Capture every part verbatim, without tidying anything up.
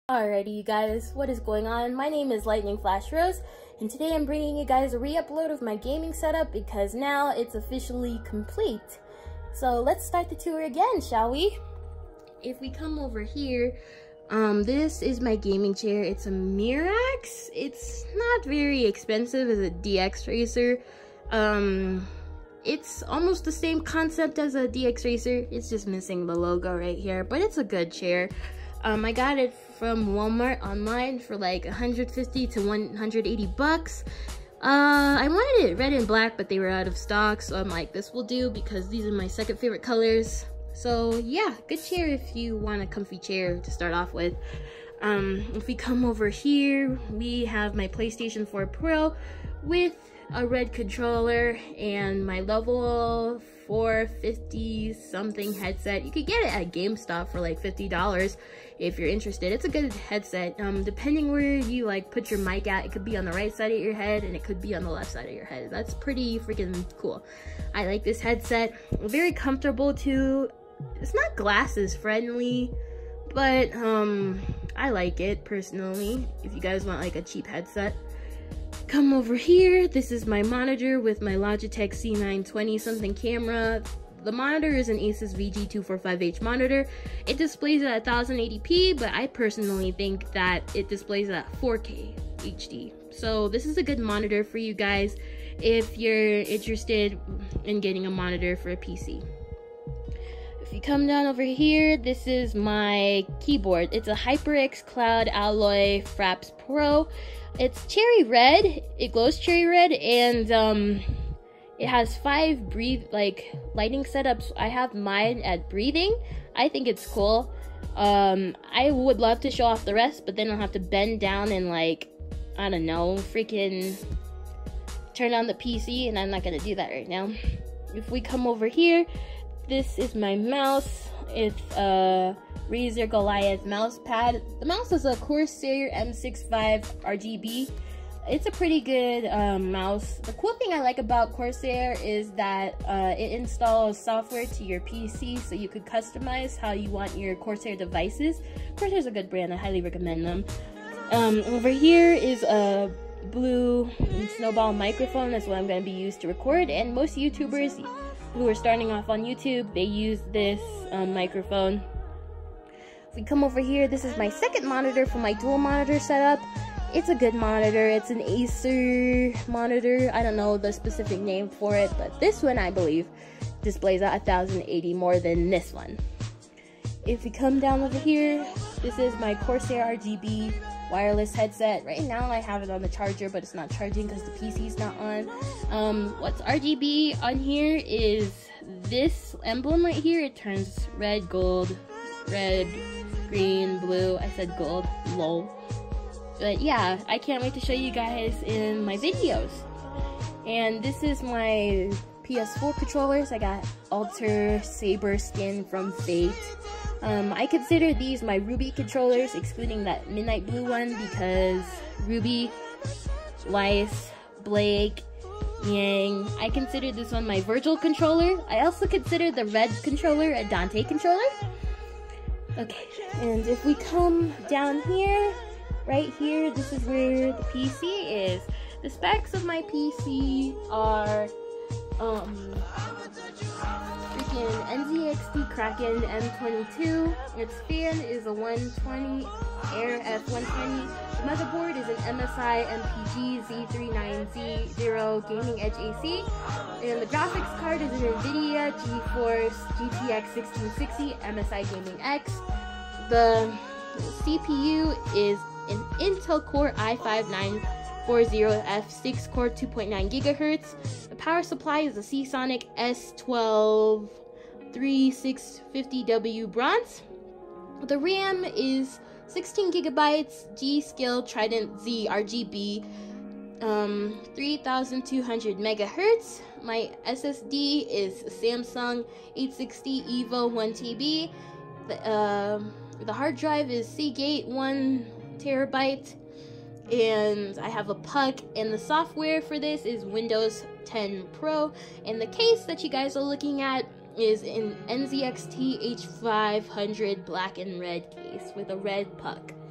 Alrighty, you guys, what is going on? My name is Lightning Flash Rose, and today I'm bringing you guys a re-upload of my gaming setup because now it's officially complete. So let's start the tour again, shall we? If we come over here, um, this is my gaming chair. It's a Mirax. It's not very expensive as a D X Racer. Um, it's almost the same concept as a D X Racer. It's just missing the logo right here, but it's a good chair. Um, I got it from Walmart online for like one hundred fifty to one hundred eighty bucks. Uh, I wanted it red and black, but they were out of stock, so I'm like, this will do because these are my second favorite colors. So yeah, good chair if you want a comfy chair to start off with. Um, if we come over here, we have my PlayStation four Pro with a red controller and my level four fifty something headset. You could get it at GameStop for like fifty dollars if you're interested. It's a good headset. Um, depending where you like put your mic at, it could be on the right side of your head and it could be on the left side of your head. That's pretty freaking cool. I like this headset. Very comfortable too. It's not glasses friendly, but um, I like it personally. If you guys want like a cheap headset. Come over here, this is my monitor with my Logitech C nine twenty something camera. The monitor is an Asus V G two forty-five H monitor. It displays at ten eighty p, but I personally think that it displays at four K H D. So this is a good monitor for you guys if you're interested in getting a monitor for a P C. If you come down over here, this is my keyboard. It's a HyperX Cloud Alloy Fraps Pro. It's cherry red. It glows cherry red, and um, it has five breathe like lighting setups. I have mine at breathing. I think it's cool. Um, I would love to show off the rest, but then I'll have to bend down and like, I don't know, freaking turn on the P C, and I'm not gonna do that right now. If we come over here, this is my mouse. It's a Razer Goliath mouse pad. The mouse is a Corsair M sixty-five R G B. It's a pretty good um, mouse. The cool thing I like about Corsair is that uh, it installs software to your P C, so you could customize how you want your Corsair devices. Corsair's a good brand. I highly recommend them. Um, over here is a blue snowball microphone. That's what I'm going to be used to record, and most YouTubers who are starting off on YouTube, they use this um, microphone. If we come over here, this is my second monitor for my dual monitor setup. It's a good monitor. It's an Acer monitor. I don't know the specific name for it, but this one, I believe, displays at ten eighty more than this one. If we come down over here, this is my Corsair R G B wireless headset. Right now I have it on the charger, but it's not charging because the P C's not on. Um, what's R G B on here is this emblem right here. It turns red, gold, red, green, blue. I said gold, lol. But yeah, I can't wait to show you guys in my videos. And this is my P S four controllers. I got Alter Saber skin from Fate. Um, I consider these my Ruby controllers, excluding that midnight blue one, because Ruby, Weiss, Blake, Yang. I consider this one my Virgil controller. I also consider the red controller a Dante controller. Okay, and if we come down here, right here, this is where the P C is. The specs of my P C are um, freaking N Z X T Kraken M twenty-two. Its fan is a one twenty Air F one twenty. The motherboard is an M S I M P G Z thirty-nine Z zero Gaming Edge A C. And the graphics card is an NVIDIA GeForce G T X sixteen sixty M S I Gaming X. The C P U is an Intel Core i five nine forty F six core two point nine gigahertz. The power supply is a Seasonic S twelve thirty-six fifty W bronze. The RAM is sixteen gigabytes G-Skill Trident Z R G B, um, three thousand two hundred megahertz. My S S D is a Samsung eight sixty Evo one T B. The, uh, the hard drive is Seagate one terabyte. And I have a puck, and the software for this is Windows ten Pro, and the case that you guys are looking at is an N Z X T H five hundred black and red case with a red puck.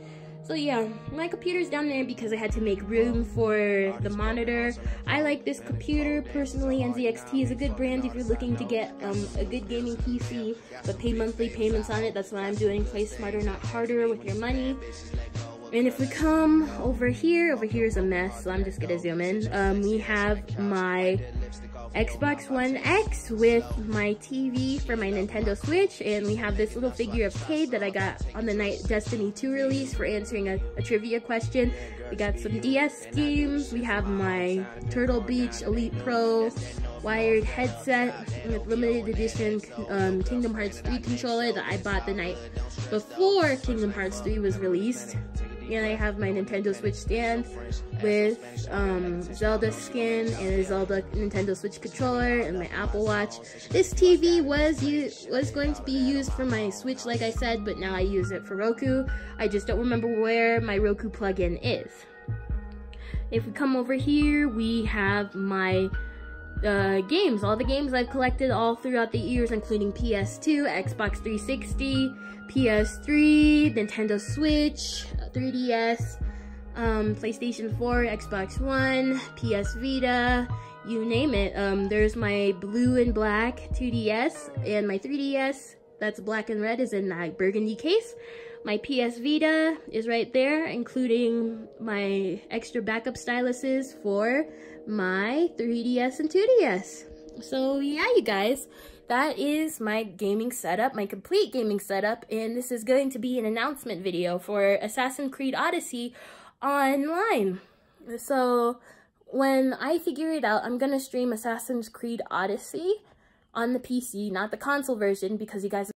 So yeah, my computer's down there because I had to make room for the monitor. I like this computer personally. N Z X T is a good brand if you're looking to get um, a good gaming P C, but pay monthly payments on it. That's what I'm doing. Play smarter, not harder with your money. And if we come over here, over here is a mess, so I'm just gonna zoom in. Um, we have my Xbox One X with my T V for my Nintendo Switch, and we have this little figure of Cade that I got on the night Destiny two release for answering a, a trivia question. We got some D S games. We have my Turtle Beach Elite Pro wired headset with limited edition um, Kingdom Hearts three controller that I bought the night before Kingdom Hearts three was released. And I have my Nintendo Switch stand with um, Zelda skin and a Zelda Nintendo Switch controller and my Apple Watch. This T V was was going to be used for my Switch, like I said, but now I use it for Roku. I just don't remember where my Roku plugin is. If we come over here, we have my uh, games, all the games I've collected all throughout the years, including P S two, Xbox three sixty, P S three, Nintendo Switch, three D S, um, PlayStation four, Xbox One, P S Vita, you name it. Um, there's my blue and black two D S, and my three D S that's black and red is in that burgundy case. My P S Vita is right there, including my extra backup styluses for my three D S and two D S. So yeah, you guys, that is my gaming setup, my complete gaming setup, and this is going to be an announcement video for Assassin's Creed Odyssey online. So when I figure it out, I'm gonna stream Assassin's Creed Odyssey on the P C, not the console version, because you guys